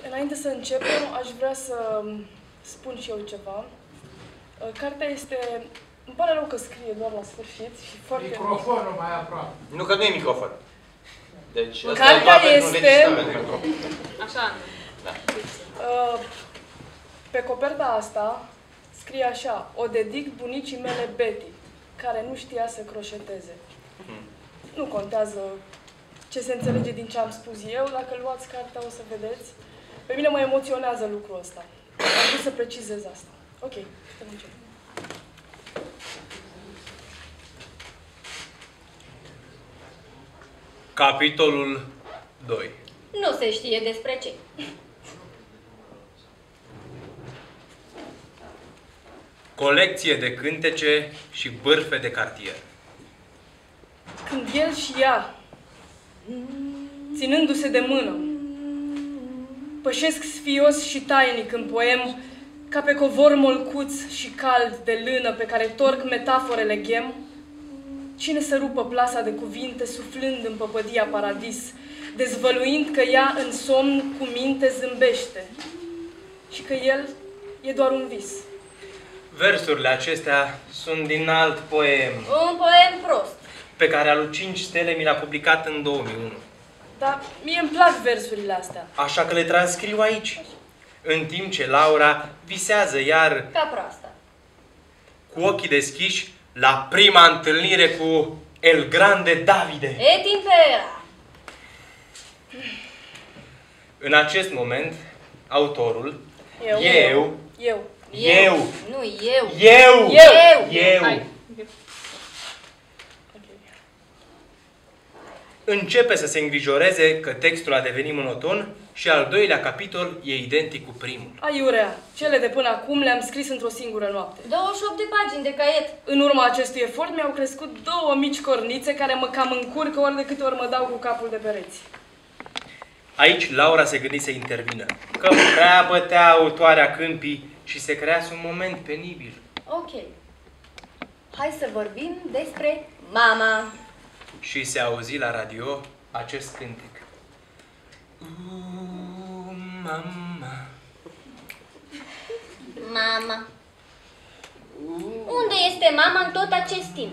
Înainte să începem, aș vrea să spun și eu ceva. Cartea este... Îmi pare rău că scrie doar la sfârșit și foarte... Microfonul mai aproape. Nu, că nu e microfon. Deci, cartea este... Așa. Da. Pe coperta asta scrie așa: o dedic bunicii mele Betty, care nu știa să croșeteze. Nu contează ce se înțelege din ce am spus eu, dacă luați cartea o să vedeți. Pe mine mă emoționează lucrul ăsta. Am vrut să precizez asta. Ok, putem începe. Capitolul 2. Nu se știe despre ce. Colecție de cântece și bârfe de cartier. Când el și ea, ținându-se de mână, pășesc sfios și tainic în poem, ca pe covor molcuț și cald de lână pe care torc metaforele ghem, cine să rupă plasa de cuvinte, suflând în păpădia paradis, dezvăluind că ea în somn cu minte zâmbește și că el e doar un vis. Versurile acestea sunt din alt poem, Un poem prost. pe care Alu 5 Stele mi l-a publicat în 2001. Dar mie îmi plac versurile astea. Așa că le transcriu aici, în timp ce Laura visează iar, Ca proasta. cu ochii deschiși, la prima întâlnire cu El Grande Davide. E timpera. În acest moment, autorul, Eu. Nu, eu. Hai. începe să se îngrijoreze că textul a devenit monoton și al doilea capitol e identic cu primul. Aiurea, cele de până acum le-am scris într-o singură noapte. 28 de pagini de caiet. În urma acestui efort mi-au crescut 2 mici cornițe care mă cam încurcă ori de câte ori mă dau cu capul de pereți. Aici Laura se gândi să intervină, că prea bătea autoarea câmpii și se crease un moment penibil. Ok. Hai să vorbim despre mama. Și se auzi la radio acest cântec. Mama. Mama. Unde este mama în tot acest timp?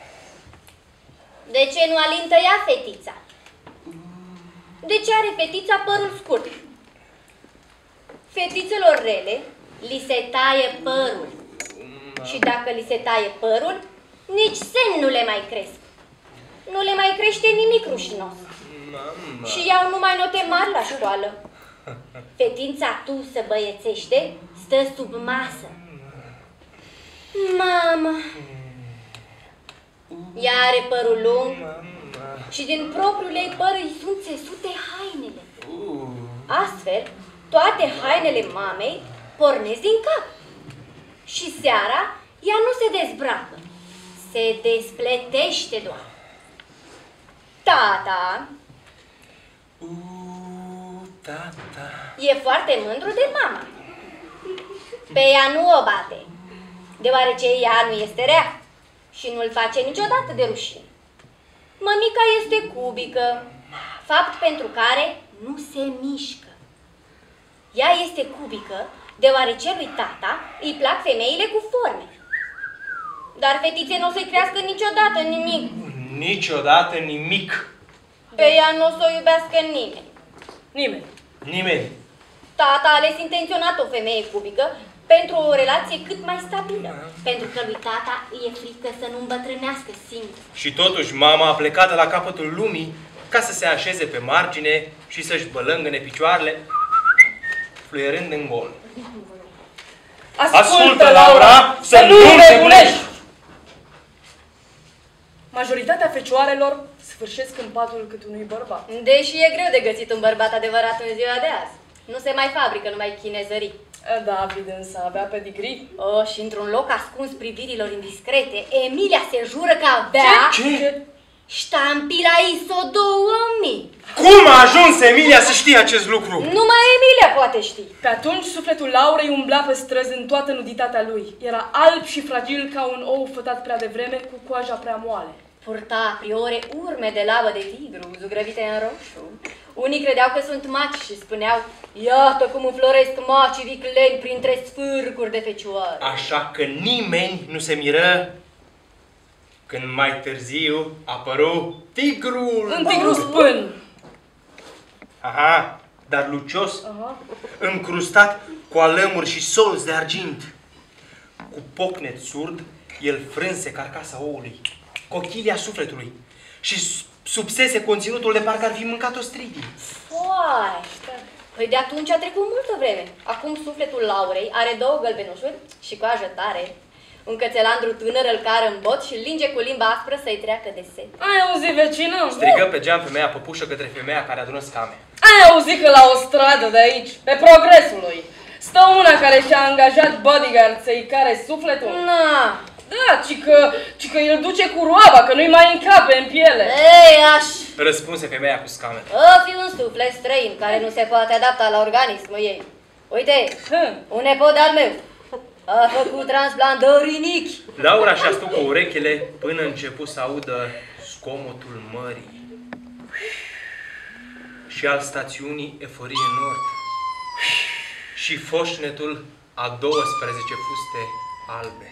De ce nu alintă ea fetița? De ce are fetița părul scurt? Fetițelor rele li se taie părul. Și dacă li se taie părul, nici semn nu le mai cresc. Nu le mai crește nimic rușinos. Mama. Și iau numai note mari la școală. Fetița tusă băiețește stă sub masă. Mama. Ea are părul lung și din propriul ei păr îi sunt țesute hainele. Astfel, toate hainele mamei pornesc din cap. Și seara ea nu se dezbracă, se despletește doar. Tata Tata. e foarte mândru de mama. Pe ea nu o bate, deoarece ea nu este rea și nu-l face niciodată de rușine. Mămica este cubică, fapt pentru care nu se mișcă. Ea este cubică, deoarece lui tata îi plac femeile cu forme. Dar fetițe nu o să-i crească niciodată nimic. Niciodată nimic. Pe ea nu o să o iubească nimeni. Nimeni. Nimeni. Tata a ales intenționat o femeie cubică pentru o relație cât mai stabilă. Pentru că lui tata îi e frică să nu îmbătrânească singur. Și totuși mama a plecat la capătul lumii ca să se așeze pe margine și să-și bălângâne picioarele, fluierând în gol. Ascultă, Laura, să nu nebunești! Majoritatea fecioarelor sfârșesc în patul cât unui bărbat. Deși e greu de găsit un bărbat adevărat în ziua de azi. Nu se mai fabrică numai chinezării. David însă avea pedigree. Oh, și într-un loc ascuns privirilor indiscrete, Emilia se jură că avea... Ce? Ștampila ISO 2000. Cum a ajuns Emilia să știe acest lucru? Numai Emilia poate ști. Pe atunci sufletul Laurei umbla pe străzi în toată nuditatea lui. Era alb și fragil ca un ou fătat prea devreme, cu coaja prea moale. Purta a priore urme de labă de tigru, zugrăvite în roșu, Unii credeau că sunt maci și spuneau, iată cum înfloresc macii vicleni printre sfârcuri de fecioară. Așa că nimeni nu se miră când mai târziu apăru tigrul. Un tigru spân. Aha, dar lucios, încrustat cu alămuri și solți de argint. Cu pocnet surd, el frânse carcasa oului, cochilia sufletului și subsese conținutul de parcă ar fi mâncat o stridii. Foarte. Păi de atunci a trecut multă vreme. Acum sufletul Laurei are 2 gălbenușuri și coajă tare. Un cățelandru tânăr îl cară în bot și îl linge cu limba aspră să-i treacă de set. Ai auzit, vecină? Strigă pe geam femeia păpușă către femeia care adună scame. Ai auzit că la o stradă de aici, pe Progresului, stă una care și-a angajat bodyguard să-i care sufletul? Na. Da, ci că îl duce cu roaba, că nu-i mai încape în piele. Ei, aș. Răspunse femeia cu scame. O fi un suflet străin care nu se poate adapta la organismul ei. Uite, un nepot al meu a făcut transplant de rinichi. Laura și-a stucat urechile până începu să audă scomotul mării și al stațiunii Eforie Nord și foșnetul a 12 fuste albe.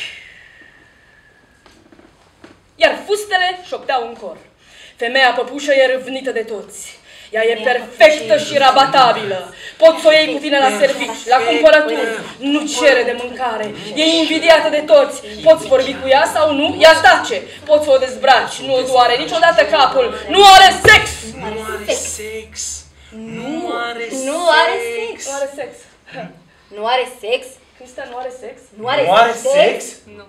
Iar fustele șopteau în cor. Femeia păpușă e râvnită de toți. Ea e perfectă și rabatabilă. Poți să o iei cu tine la servici, la cumpărături. Nu cere de mâncare. E invidiată de toți. Poți vorbi cu ea sau nu, ea tace. Poți să o dezbraci, nu o doare niciodată capul. Nu are sex! Nu are sex! Nu are sex! Nu are sex! Nu are sex. Nu are sex? Cristea nu are sex? Nu are, Nu are sex? Nu.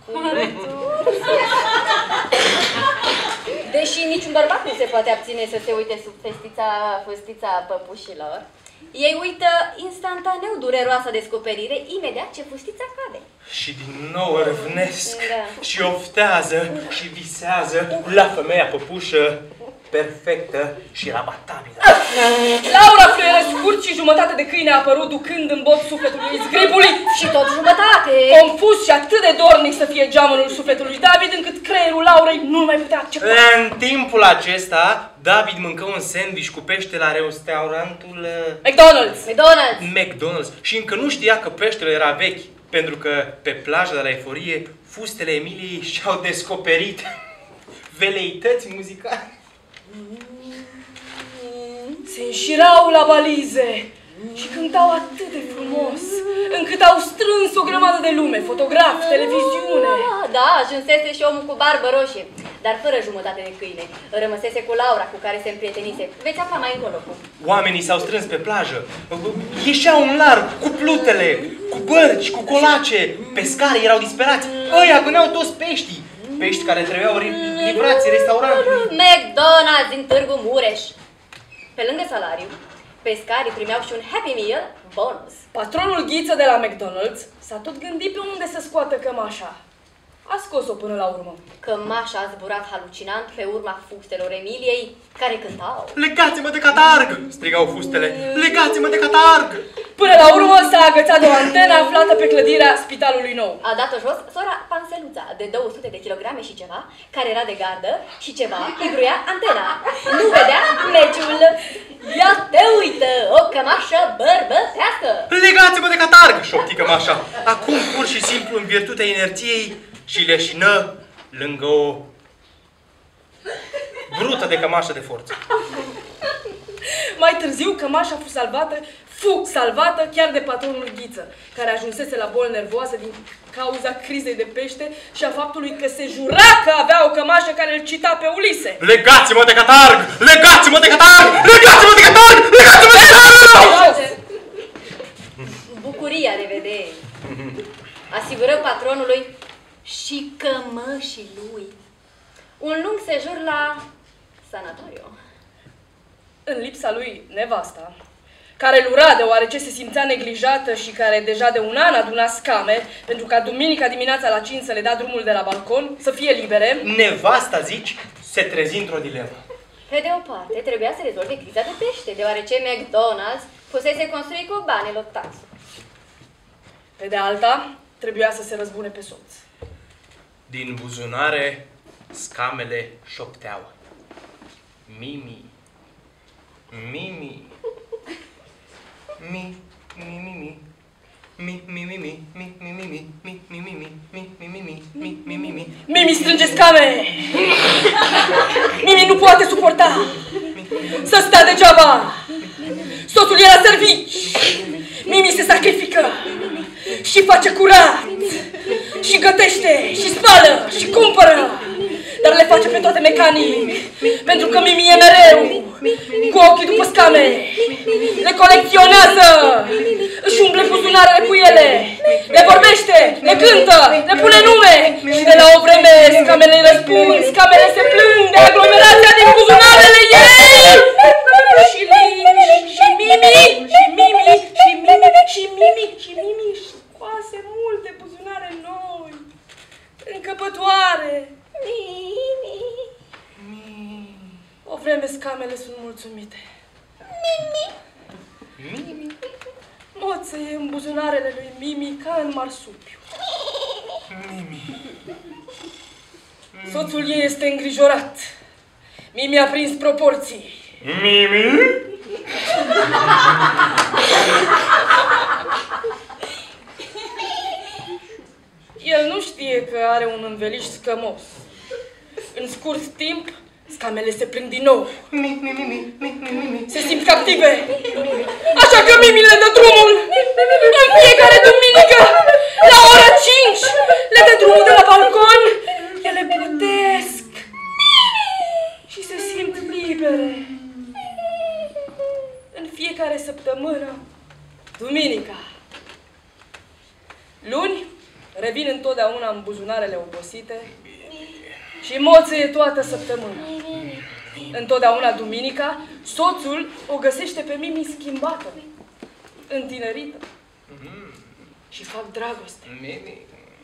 Deși niciun bărbat nu se poate abține să se uite sub făstița păpușilor, ei uită instantaneu dureroasa descoperire imediat ce fustița cade. Și din nou râvnesc Da. și oftează și visează la femeia păpușă perfectă și rabatabilă. Laura fluieră scurt și jumătate de câine a apărut ducând în bot sufletul lui zgribului. Și tot jumătate! Confuz și atât de dornic să fie geamănul sufletului David, încât creierul Laurei nu mai putea accepta. În timpul acesta, David mâncă un sandwich cu pește la restaurantul McDonald's și încă nu știa că peștele era vechi, pentru că pe plaja de la Eforie, fustele Emiliei și-au descoperit veleități muzicale. Se înșirau la balize și cântau atât de frumos, încât au strâns o grămadă de lume, fotografi, televiziune. Da, ajunsese și omul cu barbă roșie, dar fără jumătate de câine. Rămăsese cu Laura, cu care se împrietenise. Veți afla mai încolo cum. Oamenii s-au strâns pe plajă, ieșeau în larg, cu plutele, cu bărci, cu colace. Pescarii erau disperați, ăia gâneau toți peștii. Pești care trebuiau livrați restaurantului. McDonald's din Târgu Mureș. Pe lângă salariu, pescarii primeau și un Happy Meal bonus. Patronul Ghiță de la McDonald's s-a tot gândit pe unde să scoată cămașa. A scos-o până la urmă. Cămașa a zburat halucinant pe urma fustelor Emiliei, care cântau. Legați-mă de catarg! Strigau fustele. Legați-mă de catarg! Până la urmă s-a agățat de o antenă aflată pe clădirea Spitalului Nou. A dat-o jos sora Panseluța, de 200 de kilograme și ceva, care era de gardă și ceva îi bruia antena. Nu vedea meciul. Ia te uită, o cămașă bărbătească! Legați-mă de catarg! Șopti cămașa. Acum, pur și simplu, în virtutea inerției, și leșină lângă o brută de cămașă de forță. Mai târziu, cămașa fu salvată chiar de patronul Ghiță, care ajunsese la boli nervoase din cauza crizei de pește și a faptului că se jura că avea o cămașă care îl cita pe Ulise. Legați-mă de catarg! Legați-mă de catarg! Legați-mă de catarg! Legați-mă de catarg! Bucuria de vedere. Asigură patronului și cămășii lui un lung sejur la sanatoriu. În lipsa lui, nevasta, care îl ura deoarece se simțea neglijată și care deja de un an aduna scame, pentru ca duminica dimineața la 5 să le dea drumul de la balcon, să fie libere. Nevasta, zici, se trezi într-o dilemă. Pe de o parte, trebuia să rezolve criza de pește, deoarece McDonald's fusese construit cu banilor taxă. Pe de alta, trebuia să se răzbune pe soț. Din buzunare, scamele șopteau. Mimi, Mimi. Mi, mi, mi, mi. Mi, mi, mi, mi, mi, mi, mi, mi, mi, mi, mi, mi, mi, mi, mi, mi, mi, mi, mi, mi. Mimi strânge scame! Mimi nu poate suporta să stea degeaba! Soțul e la servici! Mimi se sacrifică și face curat! Și gătește, și spală, și cumpără! Dar le face pe toate mecanic, pentru că Mimi e mereu cu ochii după scame! Le colecționează! Își umple buzunarele cu ele! Le vorbește, le cântă, le pune nume! Și de la o vreme scamele îi răspund, scamele se plâng de aglomerația din buzunarele ei! Și Mimi își scoase multe buzunare noi, încăpătoare. Mimi. O vreme scamele sunt mulțumite. Mimi. Moță e în buzunarele lui Mimi ca în marsupiu. Mimi. Soțul ei este îngrijorat. Mimi a prins proporții. Mimi? El nu știe că are un înveliș scămos. În scurt timp, scamele se plâng din nou. Se simt captive. Așa că Mimi le dă drumul. În fiecare duminică, la ora 5, le dă drumul de la balcon. Ele plutesc și se simt libere. În fiecare săptămână, duminica. Luni, revin întotdeauna în buzunarele obosite și moțăie toată săptămâna. Întotdeauna duminica, soțul o găsește pe Mimi schimbată, întinerită și fac dragoste. Mimi.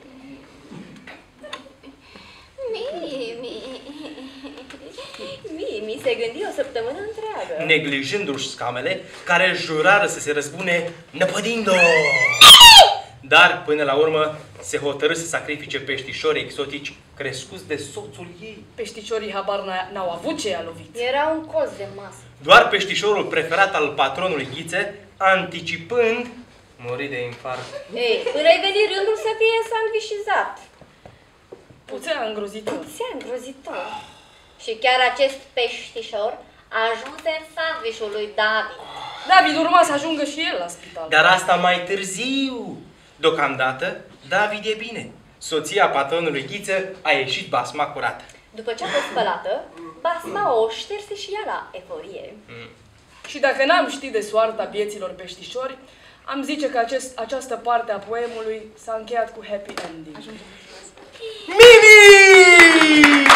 Mimi se gândi o săptămână întreagă. Neglijându-și scamele, care jurară să se răzbune năpădind-o. Dar, până la urmă, se hotărâ să sacrifice peștișori exotici crescuți de soțul ei. Peșticiorii habar n-au avut ce i-a lovit. Era un colț de masă. Doar peștișorul preferat al patronului Ghițe, anticipând, muri de infarct. Ei, până ai venit rândul să fie sandvișizat. Puțea îngrozitor. Puțea îngrozitor. Și chiar acest peștișor ajunse în sandvișul lui David. David urma să ajungă și el la spital. Dar asta mai târziu. Deocamdată, David e bine. Soția patronului Ghiță a ieșit basma curată. După ce a fost spălată, basma o șterse și ea la eforie. Și dacă n-am ști de soarta vieților peștișori, am zice că această parte a poemului s-a încheiat cu happy ending. Mimi!